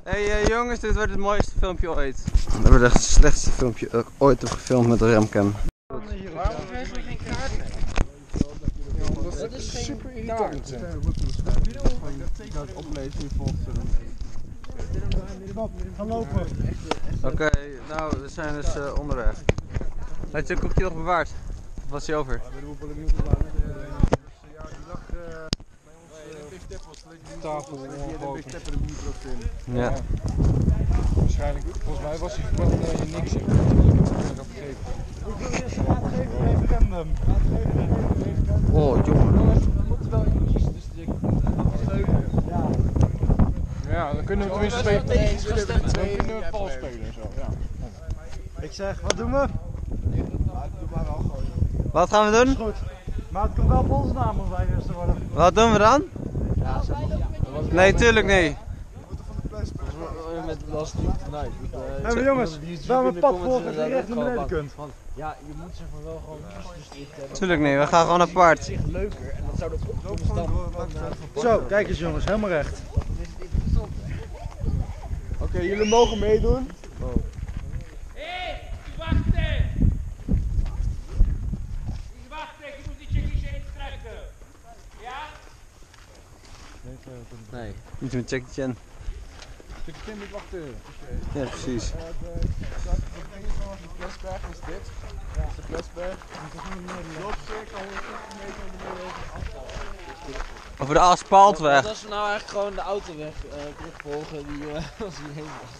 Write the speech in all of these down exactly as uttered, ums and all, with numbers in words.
Hey uh, jongens, dit wordt het mooiste filmpje ooit. Dat wordt echt het slechtste filmpje dat ik ooit heb gefilmd met de remcam. Waarom krijgen we geen kaart mee? Dat is super irritant. Dat ik oplees in volgende. Gaan lopen. Oké, okay, nou we zijn dus uh, onderweg. Had je een koekje nog bewaard? Of was hij over? Ja, die lag bij ons tafel. Ja. Waarschijnlijk, volgens mij was hij gewoon uh, niks. Ik heb het gegeven. Hoeveel is er aangegeven voor referendum? Oh jongen. We moeten wel iemand kiezen, dus ik ja. Ja, dan kunnen we tenminste twee pal spelen en zo. Ja. Ik zeg, wat doen we? Wat gaan we doen? Goed. Maar het kan wel op onze naam als wij eerste worden. Wat doen we dan? Ja, zeg maar. Nee, tuurlijk niet. Met last week tonight. Hé hey, jongens, we hebben een pad volgen dat je recht naar beneden kunt. Ja, je moet zeg maar wel gewoon kiezersdicht hebben. Tuurlijk niet, we gaan gewoon apart. Het is echt leuker en dan zou dat ook gewoon Zo, kijk eens jongens, helemaal recht. Oké, okay, jullie mogen meedoen. Hé, hey, wachten! Wachten, je moet die checkies intrekken. Ja? Nee, niet met Jackie Chan. Jackie Chan moet wachten. Ja, precies. De Flesberg is dit. Dat is de Flesberg. Loop circa honderdvijftig meter beneden over de asfalt. Over de asfaltweg. Als we nou eigenlijk gewoon de autoweg uh, terugvolgen die uh, als die heen was.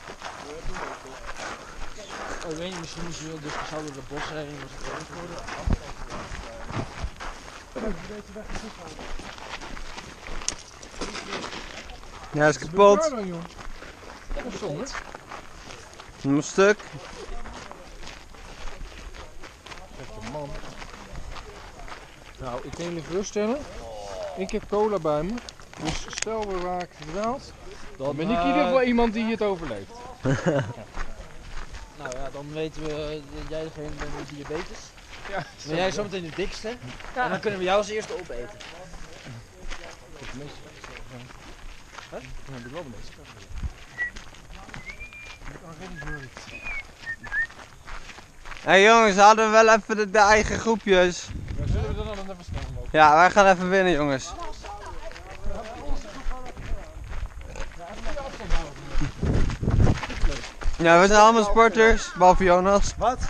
Oh, ik weet niet, misschien moest je wel dus zouden de bos heen was het ook worden. Ja, is kapot. Dat is zonde. Een stuk. Man. Nou, ik kan jullie geruststellen. Ik heb cola bij me. Dus stel we raken verdwaald. Dan ben ik in ieder geval iemand die het overleeft. Nou ja, dan weten we dat jij degene bent met diabetes. Ja, ben jij zometeen de dikste. Ja. En dan kunnen we jou als eerste opeten. Ik heb de meeste zijn. Huh? Dan heb ik wel de meeste. Hé hey jongens, hadden we wel even de, de eigen groepjes. Ja, zullen we dan dan even snel lopen? Ja, wij gaan even winnen jongens. Ja, we zijn allemaal sporters, behalve Jonas. Wat?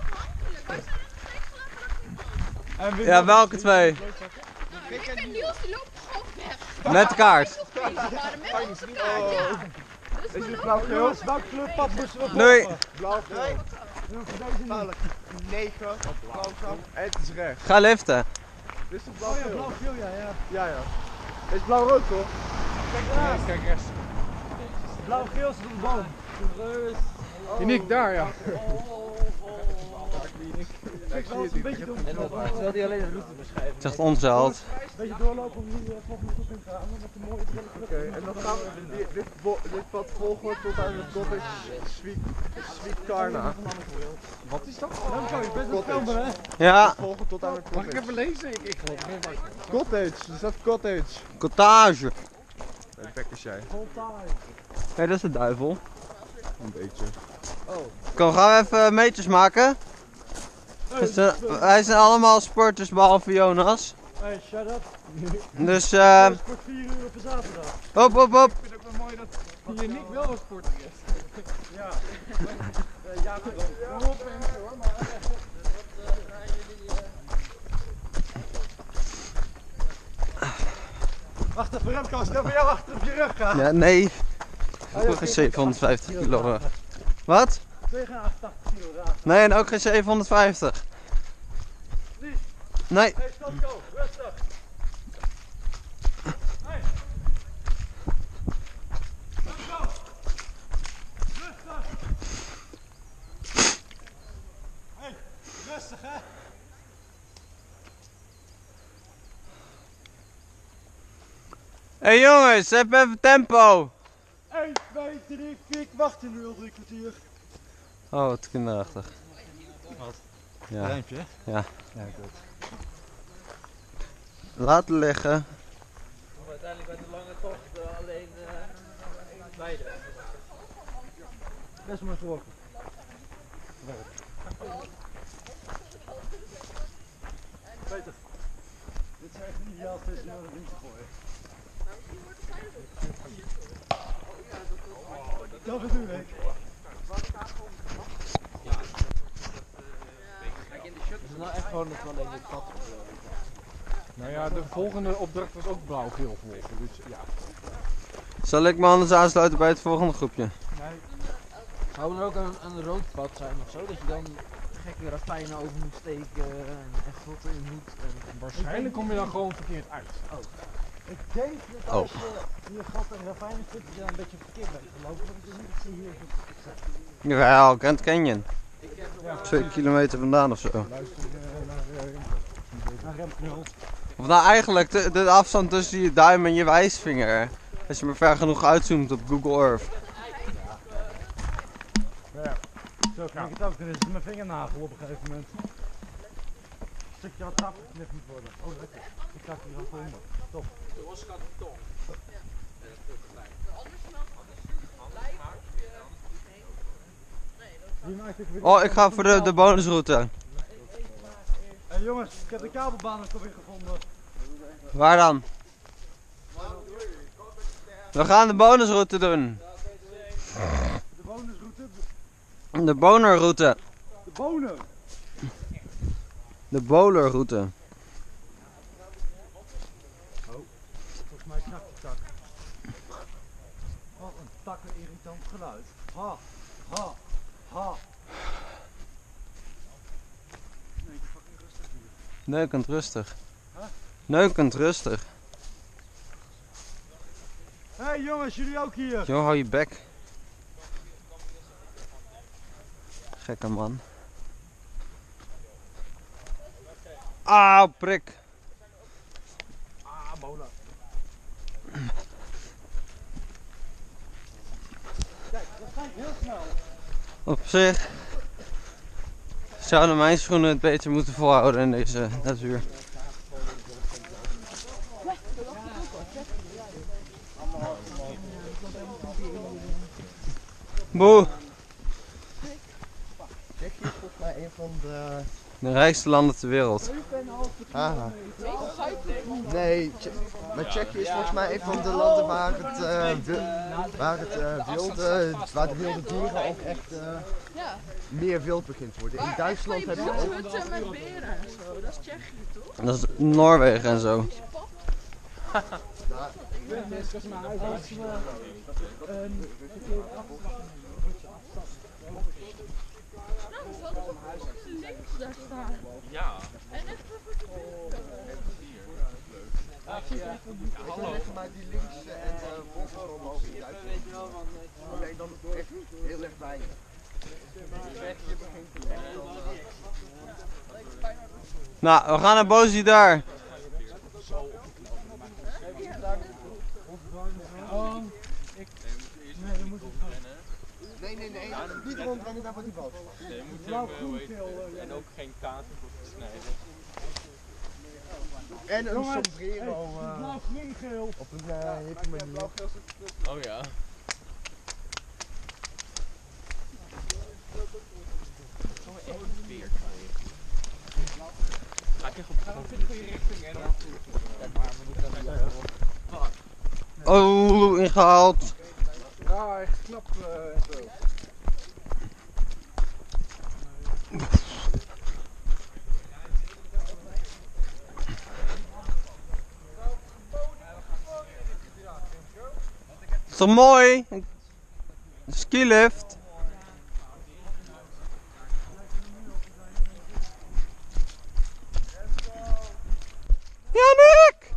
Ja, welke twee? Ik en Niels die lopen gewoon weg. Met de kaart. Met onze kaart, ja. Is het blauw-geel? Welke kleur pad moesten we Doei. Blauw-geel. negen. Blauw-geel. En het is recht. Ga liften. Dit is blauw-geel. Blauw-geel, ja, ja. Ja, ja. Dit is blauw-rood toch? Kijk ernaast. Kijk rechts. Blauw-geel is op de boom. Uniek, daar ja. Ik zie het een beetje doen. Terwijl die alleen de route beschrijven. Het zegt onzeld. Een beetje doorlopen om die volgende groep in te gaan. Met een mooie trillende. Oké, en dan gaan we dit, dit, dit pad volgen tot aan het cottage Sweetkarna. Wat is dat? Remco, je bent een filmer hè? Ja, Volgen tot aan het Mag ik cottage. even lezen? Ik, ik geloof geen wat. Cottage, er staat cottage. cottage. Een bekkers jij. Hé, dat is de duivel. Een beetje. Kom, gaan we even meters maken? We zijn- Wij zijn allemaal sporters behalve Jonas. Hey, shut up. Dus eh, Het wordt vier uur op een zaterdag. hop hop hop. Ik vind het ook wel mooi dat die Nick wel een sporter is. Ja. Ja, goed. Ja, hoor, maar... Wacht even, Remco, als ik bij jou achter op je rug ga. Ja, nee. Ik wil geen zevenhonderdvijftig kilo. eh. Wat? Tegen achtentachtig kilo dragen. Nee, en ook geen zevenhonderdvijftig. Nee. Hey, stop, go. Rustig. Hey. Remco. Rustig. Hey, rustig hè. Hé hey jongens, heb even tempo. één, twee, drie, vier, ik wacht in nu al drie kwartier. Oh, wat kinderachtig. Wat? Ja. Rijmpje? Ja. Ja, goed. Laten liggen. Uiteindelijk bij de lange tocht uh, alleen uh, beide. Best maar voor. Peter, dit is echt niet ideaal tussen naar de ding te gooien. Dat bedoel ik. Is het nou echt gewoon dat we alleen dit gat geblozen? Nou ja, de volgende opdracht was ook blauw-geel volgen. Dus ja. Zal ik me anders aansluiten bij het volgende groepje? Zou er ook een, een rood pad zijn of zo? Dat je dan gekke ravijnen over moet steken en, en grotten in moet. En... Waarschijnlijk kom je dan gewoon verkeerd uit. Oh. Ik denk dat Oh. als je hier gat en ravijnen zit, je dan een beetje verkeerd bent gelopen. Want ik denk niet dat ze hier zo Jawel, Grand Canyon. Ja. Twee kilometer vandaan of zo. Luister uh, naar, uh, naar remknul. Of nou eigenlijk de, de afstand tussen je duim en je wijsvinger. Als je maar ver genoeg uitzoomt op Google Earth. ja. Zo kan ik het ook. Dan is het mijn vingernagel op een gegeven moment. Een stukje wat afgeknipt moet worden. Oh lekker. Ik ga hier aan komen. Top. Hier maak ik weer- Oh, ik ga voor de, de bonusroute. Hey jongens, ik heb de kabelbaan ook alweer gevonden. Waar dan? We gaan de bonusroute doen. De bonusroute. De bonerroute. De bonen. De bowlerroute. Volgens mij knakt die tak. Wat een takken irritant geluid. Ha, ha, ha. Nee, fucking rustig hier. Neukend rustig. Huh? Neukend rustig. Hé hey, jongens, jullie ook hier. Jo, hou je bek. Gekke man. Ah, prik. Ah, bola. Kijk, dat gaat heel snel. Op zich zouden mijn schoenen het beter moeten volhouden in deze natuur. Boe, Tsjechië is volgens mij een van de... de rijkste landen ter wereld. Ah. Nee, Tsje- maar Tsjechië is volgens mij een van de landen waar het, uh, wil- waar het uh, wilde, waar de wilde dieren ook echt uh, Ja. meer wild begint te worden. In Duitsland heb je ook... Hutten met beren en zo. Dat is Tsjechië, toch? Dat is Noorwegen en zo. Nou, ze hadden toch gewoon links daar staan. Ja. En echt voor de Zeg maar die linkse en uh, volgens omhoog in Duitsland. Alleen dan echt heel erg weinig. Tsjechië begint te Nou, we gaan naar Bozie daar. Nee, nee, nee, niet rondrennen, daar wordt hij vast. Nee, je moet hem, uh, hoe heet het, en ook geen kaas op snijden. En een Jongens, sombrero uh, Blauw, groen, geel. op een uh, hippe manier. Oh ja. Ga ik echt op de goede richting en dan... Oh, ingehaald. Ja, echt knap uh, en zo. Is toch mooi? Een skilift. Jannik!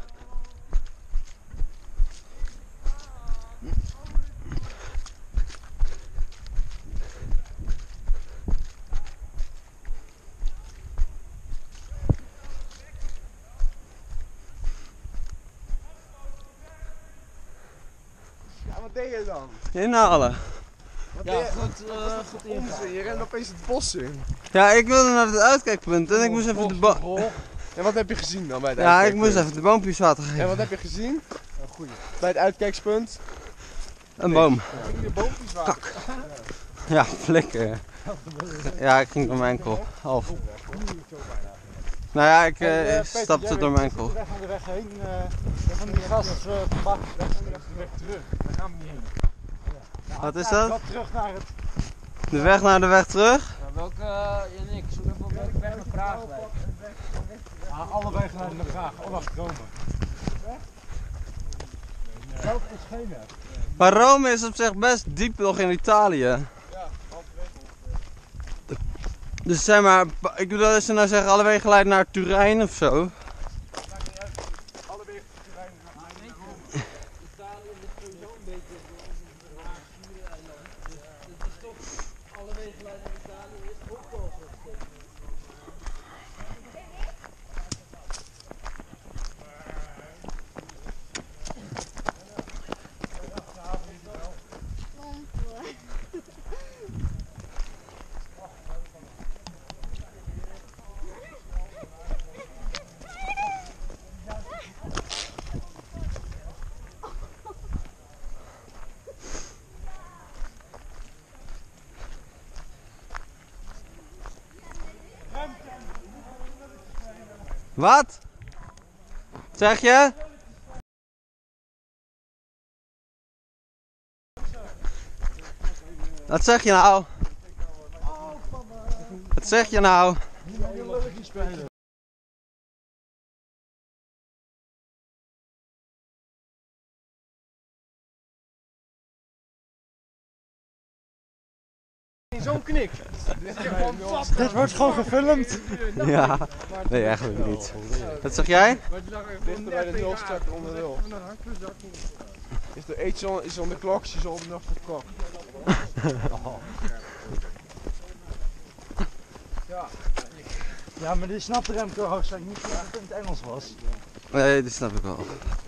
Ja, wat deed je dan? Inhalen. Wat Ja, deed je? goed, uh, goed Onzin, je rent opeens het bos in. Ja, ik wilde naar het uitkijkpunt en ik moest even de bo En wat heb je gezien dan bij het Ja, ik uitkijkpunt? moest even de boompjes water En geven. wat heb je gezien? Bij het uitkijkspunt? Een boom. Ging de boompjes water. Ja, flikker. Ja, ik ging door mijn enkel. Half. Nou ja, ik uh, stapte door mijn enkel. Weg aan de weg heen. Uh, van die gast uh, weg aan de weg terug. Daar gaan we niet heen. Ja. Wat is dat? Wat terug naar het... De weg naar de weg terug? Ja, welke, uh, Jannik, zoek even op welke weg naar Praag lijkt. Ah, alle wegen naar de Praag. Oh, wacht, Rome. Zelf is geen weg. Maar Rome is op zich best diep nog in Italië. Dus zeg maar, ik bedoel, als ze nou zeggen alle wegen leiden naar Turijn of zo. Alle wegen naar Turijn gaan naar Rome. Italië ligt sowieso een beetje een raar schiereiland. Dus het is toch, alle wegen leiden naar Italië is ook wel zo steeds. Wat? Zeg je? Wat zeg je nou? Wat zeg je nou? Zo'n knik. Dit wordt gewoon gefilmd. Ja, nee eigenlijk niet. Wat zeg jij? Dichter bij de nulstuk onder nul. Is de eet is on the clock, she's old enough to cook. Ja, maar die snapte Remco hoofdzakelijk niet dat het in het Engels was. Nee, dat snap ik wel.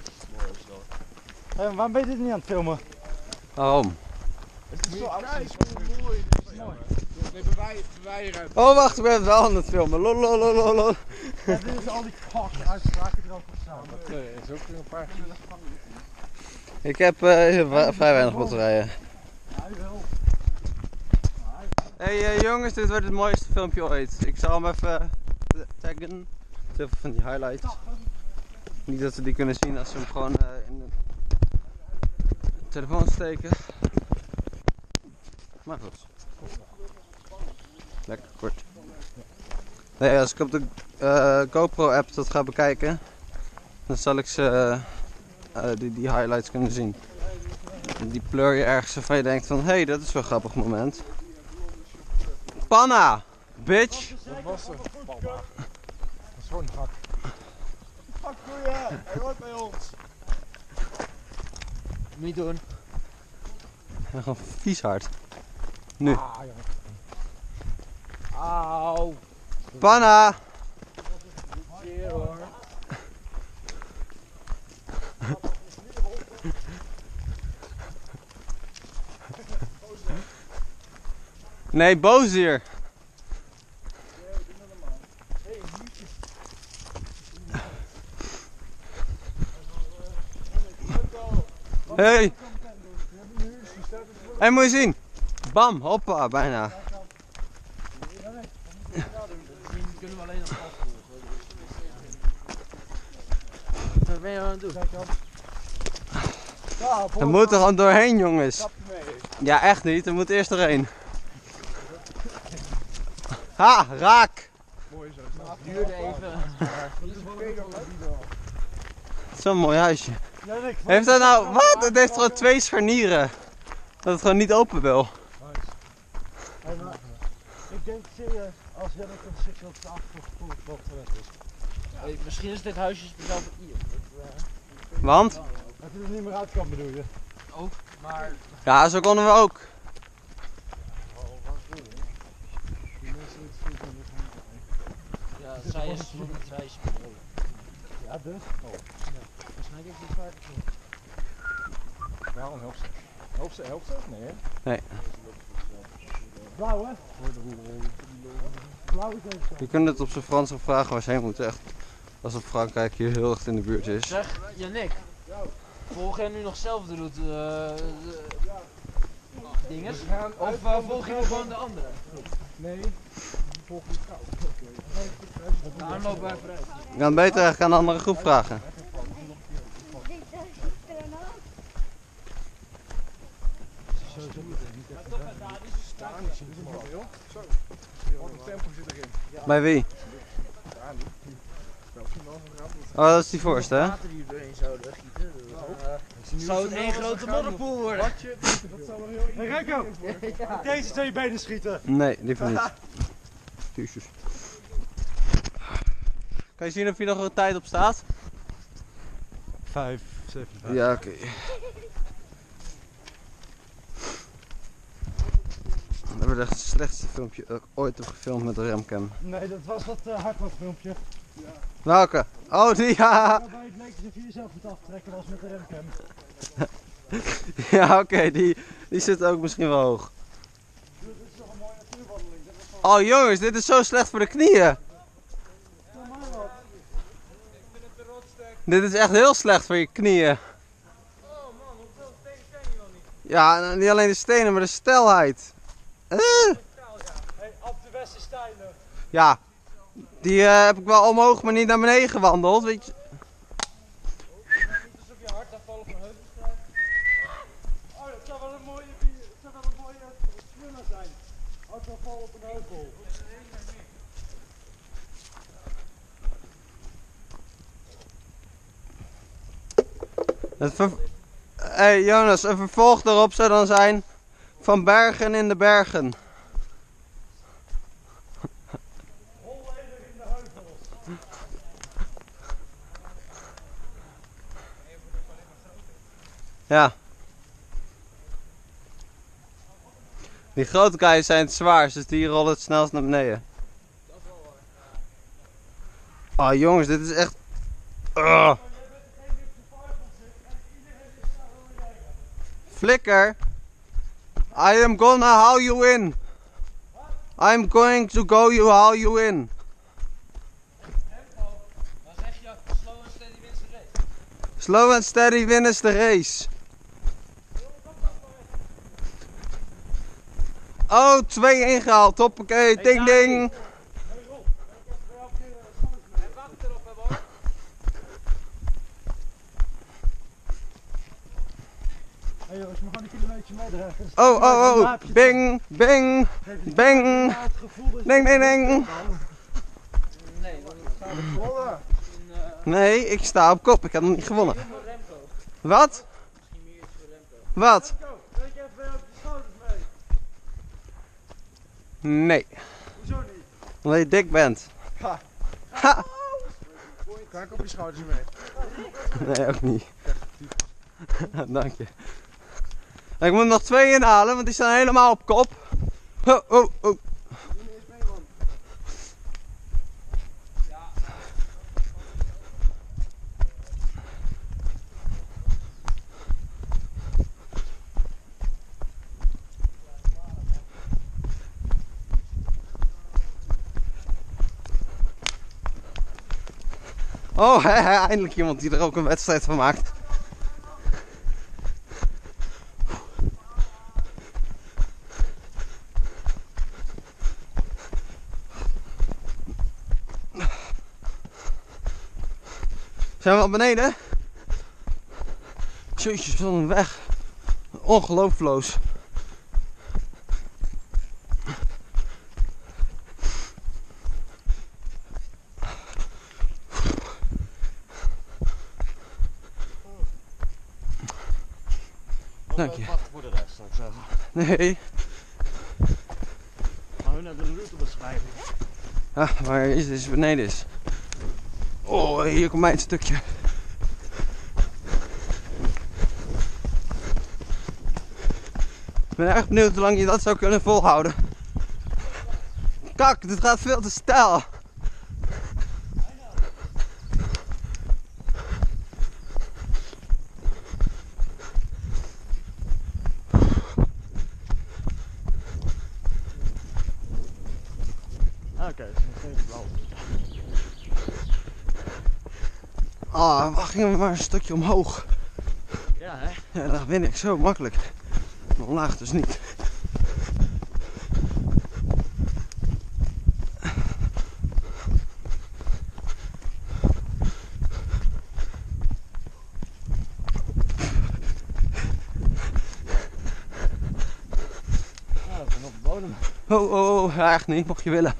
Hey, waarom ben je dit niet aan het filmen? Waarom? Het is zo oud. Mooi. Nee, bewaai, bewaai ruimte. Oh wacht, ik ben het wel aan het filmen. Lol, lol, lol, lol, lol. Ja, dit is al die uitspraken die er ook op staan. Nee, is ook een paar. Ik heb uh, vrij weinig batterijen. Hey uh, jongens, dit wordt het mooiste filmpje ooit. Ik zal hem even uh, taggen. Even van die highlights. Niet dat we die kunnen zien als we hem gewoon uh, in de telefoon steken. Maar goed. Lekker kort. Nee, als ik op de uh, GoPro app dat ga bekijken, dan zal ik ze uh, uh, die, die highlights kunnen zien. En die pleur je ergens waarvan je denkt van, hé, hey, dat is wel een grappig moment. Panna! Bitch! Dat was er. Dat is gewoon een hak. Fuck goeie, hij hoort bij ons. Niet doen. En gewoon vies hard. Nu. Ah, ja. Auw. Panna! Zeer hoor. Nee, boos hier. Hey! Hey, moet je zien. Bam, hoppa, bijna. Kunnen we alleen nog afvolgen. Wat ben je aan het doen? Er moet er gewoon doorheen, jongens. Ja, echt niet. Er moet eerst doorheen. Ha, raak! Mooi zo. Het duurde even. Zo'n mooi huisje. Heeft dat nou... Wat? Het heeft gewoon twee scharnieren. Dat het gewoon niet open wil. Hey, maar, ik denk serieus, als jij dat een stukje op de achtergrond wat gewend is. Hey, misschien is dit huisje speciaal voor Ian. Want? Dat je er niet meer uit kan, bedoel je? Ook, maar Ja, zo konden we ook. ja, zij is zij is Ja, dus. volgens mij heeft het vaak gezien. Waarom helpt ze? Helpt ze? Helpt ze? Nee, hè? Nee. Blauw, hè? Blauw is even zo. Je kunt het op zijn Frans nog vragen waar ze heen moeten. Echt. Als het Frankrijk hier heel erg in de buurt is. Zeg, Jannik, volg jij nu nog zelf de route? Uh, de, dinges? Of uh, volg je gewoon de andere? Nee, volg je koud. De aanloop bij vrij. Je kan beter echt aan de andere groep vragen. Bij wie? Oh, dat is die voorste, hè? Water die doorheen zouden gieten. Uh, zou het één grote modderpoel worden? Hey Renko, deze twee benen schieten. Nee, liever niet. Jezus. Kan je zien of hier nog een tijd op staat? Vijf, zeven. Ja, oké. Okay. Dat wordt echt het slechtste filmpje dat ik ooit heb gefilmd met een remcam. Nee, dat was dat uh, hardloopfilmpje. Welke? Oh, die ja! Waarbij het leek alsof je jezelf moet aftrekken was met de remcam. Ja, oké, okay, die, die zit ook misschien wel hoog. Dit is toch een mooie natuurwandeling. Oh jongens, dit is zo slecht voor de knieën. Dit is echt heel slecht voor je knieën. Oh man, hoeveel stenen ken je wel niet? Ja, niet alleen de stenen, maar de stelheid. Uh. Hey, op de Westerstijlen. Ja, die uh, heb ik wel omhoog, maar niet naar beneden gewandeld, weet je. Niet alsof je hartaanvallen van heuvel krijgt. Oh, dat zou wel een mooie, dat zou wel een mooie swimmer zijn. Hartaanval op een heuvel. Het ver... Hey Jonas, een vervolg daarop zou dan zijn van bergen in de bergen. Holleder in de heuvels. Ja. Die grote guys zijn het zwaarst, dus die rollen het snelst naar beneden. Oh jongens, dit is echt... Uh. Flikker. I am gonna haul you in. I'm going to go you haul you in. Dan zeg je slow and steady wins the race. Slow and steady wins the race. Oh, twee ingehaald. Hoppakee, ding ding. Hey jongens, we gaan een kilometer meedragen. Oh, oh, oh. Bing, bing, bing. Ding, ding, ding. Nee, dan gaat het gewonnen. Nee, ik sta op kop. Ik heb nog niet gewonnen. Wat? Misschien meer iets voor Remco. Wat? Trek even bij op de schouders mee. Nee. Hoezo niet? Omdat je dik bent. Ha. Ha. Kan ik op je schouders mee? Nee, ook niet. Dank je. Ik moet nog twee inhalen, want die staan helemaal op kop. Oh, oh, oh. Oh, he, he, eindelijk iemand die er ook een wedstrijd van maakt. Zijn we al beneden? Jezus, wat een weg. Ongelooflijk. Dank je. Wacht voor de rest, zou ik zeggen. Nee. Gaan we naar de routebeschrijving. Ja, maar is dus beneden is. Oh, hier komt mijn stukje. Ik ben erg benieuwd hoe lang je dat zou kunnen volhouden. Kak, dit gaat veel te stijl. Oké, okay, dat is nog steeds blauw. Ah, wacht, gingen we maar een stukje omhoog. Ja, hè? Ja, dat win ik zo makkelijk. Maar omlaag dus niet. Gewoon Oh, oh, oh, ja, echt niet, mocht je willen.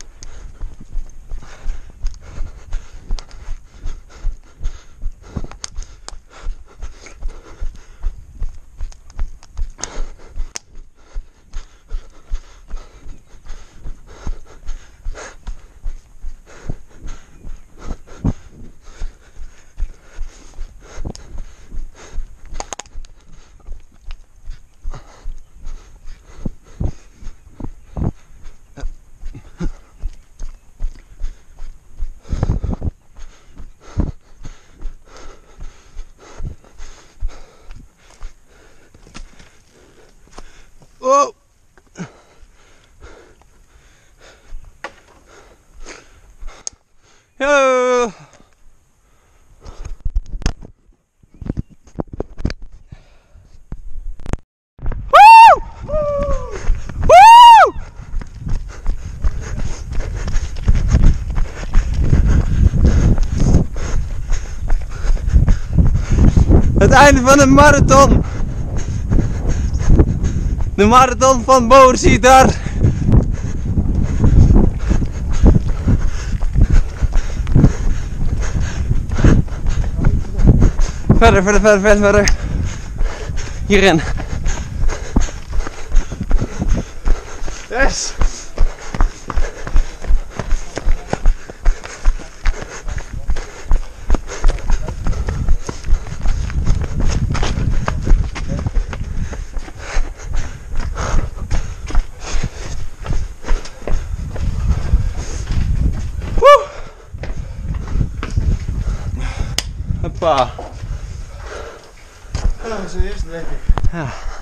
Oh! Yo! Woo! Woo! Het einde van de marathon. De marathon van Boorsiedar. Verder, verder, verder, verder, verder. Hierin. Yes! Woe! Hoppa. zo eerst denk ik. Ja.